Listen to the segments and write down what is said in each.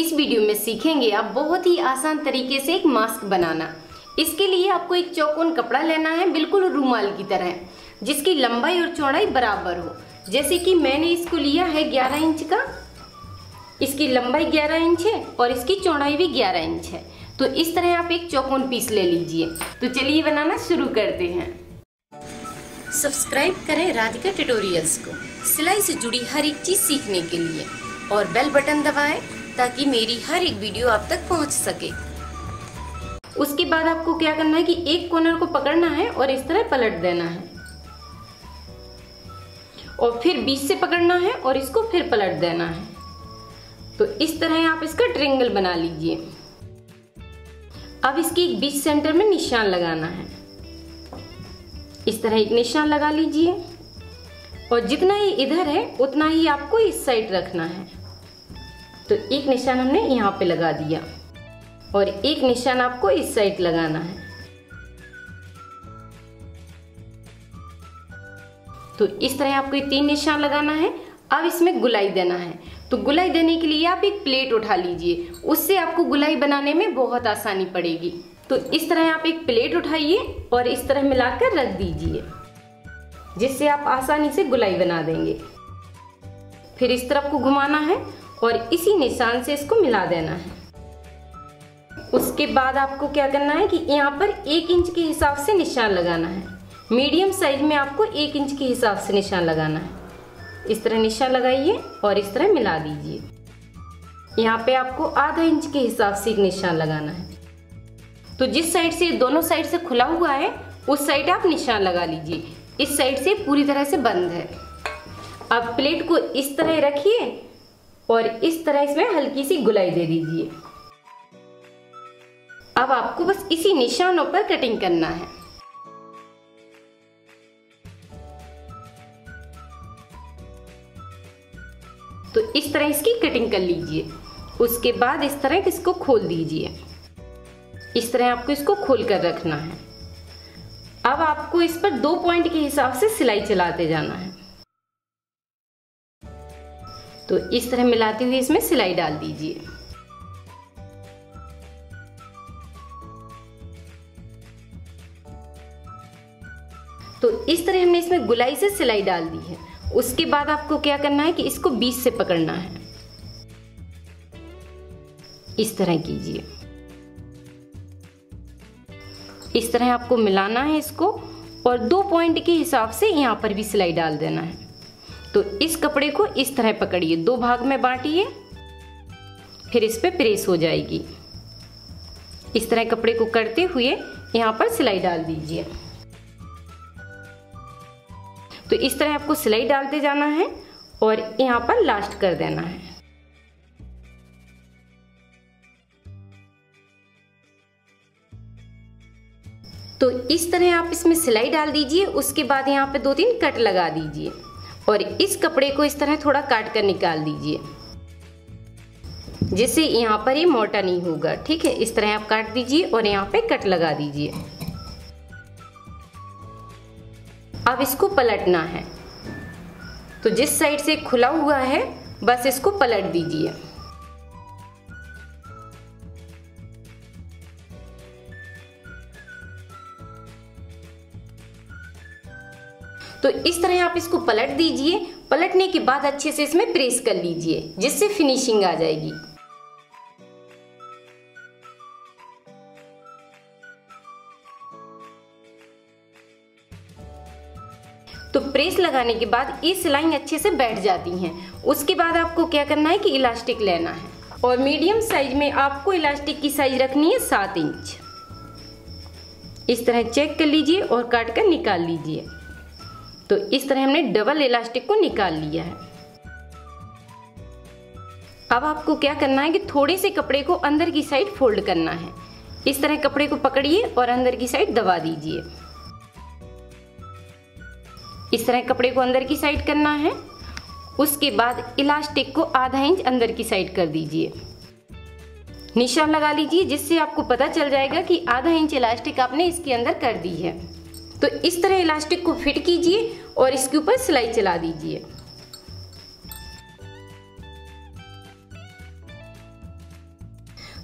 इस वीडियो में सीखेंगे आप बहुत ही आसान तरीके से एक मास्क बनाना। इसके लिए आपको एक चौकोन कपड़ा लेना है, बिल्कुल रुमाल की तरह, जिसकी लंबाई और चौड़ाई बराबर हो। जैसे कि मैंने इसको लिया है 11 इंच का, इसकी लंबाई 11 इंच है और इसकी चौड़ाई भी 11 इंच है। तो इस तरह आप एक चौकोन पीस ले लीजिए। तो चलिए बनाना शुरू करते हैं। सब्सक्राइब करें राधिका ट्यूटोरियल्स को सिलाई से जुड़ी हर एक चीज सीखने के लिए, और बेल बटन दबाएं ताकि मेरी हर एक वीडियो आप तक पहुंच सके। उसके बाद आपको क्या करना है कि एक कॉर्नर को पकड़ना है और इस तरह पलट देना है, और फिर बीच से पकड़ना है और इसको फिर पलट देना है। तो इस तरह आप इसका ट्रायंगल बना लीजिए। अब इसकी एक बीच सेंटर में निशान लगाना है। इस तरह एक निशान लगा लीजिए, और जितना ही इधर है उतना ही आपको इस साइड रखना है। तो एक निशान हमने यहाँ पे लगा दिया और एक निशान आपको इस साइड लगाना है। तो इस तरह आपको ये 3 निशान लगाना है। अब इसमें गुलाई देना है। तो गुलाई देने के लिए आप एक प्लेट उठा लीजिए, उससे आपको गुलाई बनाने में बहुत आसानी पड़ेगी। तो इस तरह आप एक प्लेट उठाइए और इस तरह मिलाकर रख दीजिए, जिससे आप आसानी से गुलाई बना देंगे। फिर इस तरफ को घुमाना है और इसी निशान से इसको मिला देना है। उसके बाद आपको क्या करना है कि यहाँ पर 1 इंच के हिसाब से निशान लगाना है। मीडियम साइज में आपको 1 इंच के हिसाब से निशान लगाना है। इस तरह निशान लगाइए और इस तरह मिला दीजिए। यहाँ पे आपको आधा इंच के हिसाब से एक निशान लगाना है। तो जिस साइड से दोनों साइड से खुला हुआ है उस साइड आप निशान लगा लीजिए। इस साइड से पूरी तरह से बंद है। अब प्लेट को इस तरह रखिए और इस तरह इसमें हल्की सी गुलाई दे दीजिए। अब आपको बस इसी निशानों पर कटिंग करना है। तो इस तरह इसकी कटिंग कर लीजिए। उसके बाद इस तरह इसको खोल दीजिए। इस तरह आपको इसको खोल कर रखना है। अब आपको इस पर 2 पॉइंट के हिसाब से सिलाई चलाते जाना है। तो इस तरह मिलाते हुए इसमें सिलाई डाल दीजिए। तो इस तरह हमने इसमें गुलाई से सिलाई डाल दी है। उसके बाद आपको क्या करना है कि इसको बीच से पकड़ना है। इस तरह कीजिए। इस तरह आपको मिलाना है इसको, और 2 पॉइंट के हिसाब से यहाँ पर भी सिलाई डाल देना है। तो इस कपड़े को इस तरह पकड़िए, 2 भाग में बांटिए, फिर इस पे प्रेस हो जाएगी। इस तरह कपड़े को करते हुए यहाँ पर सिलाई डाल दीजिए। तो इस तरह आपको सिलाई डालते जाना है और यहाँ पर लास्ट कर देना है। तो इस तरह आप इसमें सिलाई डाल दीजिए। उसके बाद यहाँ पे 2-3 कट लगा दीजिए और इस कपड़े को इस तरह थोड़ा काट कर निकाल दीजिए, जिससे यहाँ पर ये मोटा नहीं होगा। ठीक है, इस तरह आप काट दीजिए और यहाँ पे कट लगा दीजिए। अब इसको पलटना है। तो जिस साइड से खुला हुआ है बस इसको पलट दीजिए। तो इस तरह आप इसको पलट दीजिए। पलटने के बाद अच्छे से इसमें प्रेस कर लीजिए, जिससे फिनिशिंग आ जाएगी। तो प्रेस लगाने के बाद ये सिलाई अच्छे से बैठ जाती हैं। उसके बाद आपको क्या करना है कि इलास्टिक लेना है, और मीडियम साइज में आपको इलास्टिक की साइज रखनी है 7 इंच। इस तरह चेक कर लीजिए और काट कर निकाल लीजिए। तो इस तरह हमने डबल इलास्टिक को निकाल लिया है। अब आपको क्या करना है कि थोड़े से कपड़े को अंदर की साइड फोल्ड करना है। इस तरह कपड़े को पकड़िए और अंदर की साइड दबा दीजिए। इस तरह कपड़े को अंदर की साइड करना है। उसके बाद इलास्टिक को आधा इंच अंदर की साइड कर दीजिए। निशान लगा लीजिए, जिससे आपको पता चल जाएगा कि आधा इंच इलास्टिक आपने इसके अंदर कर दी है। तो इस तरह इलास्टिक को फिट कीजिए और इसके ऊपर सिलाई चला दीजिए।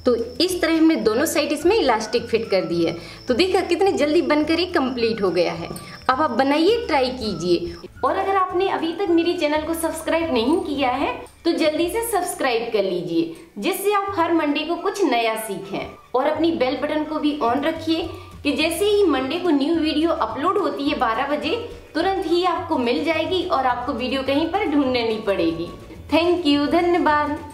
तो इस तरह हमने दोनों साइड इसमें इलास्टिक फिट कर दी है। तो देखा कितनी जल्दी बनकर ये कंप्लीट हो गया है। अब आप बनाइए, ट्राई कीजिए। और अगर आपने अभी तक मेरे चैनल को सब्सक्राइब नहीं किया है तो जल्दी से सब्सक्राइब कर लीजिए, जिससे आप हर मंडे को कुछ नया सीखें। और अपनी बेल बटन को भी ऑन रखिए कि जैसे ही मंडे को न्यू वीडियो अपलोड होती है 12 बजे, तुरंत ही आपको मिल जाएगी और आपको वीडियो कहीं पर ढूंढनी नहीं पड़ेगी। थैंक यू, धन्यवाद।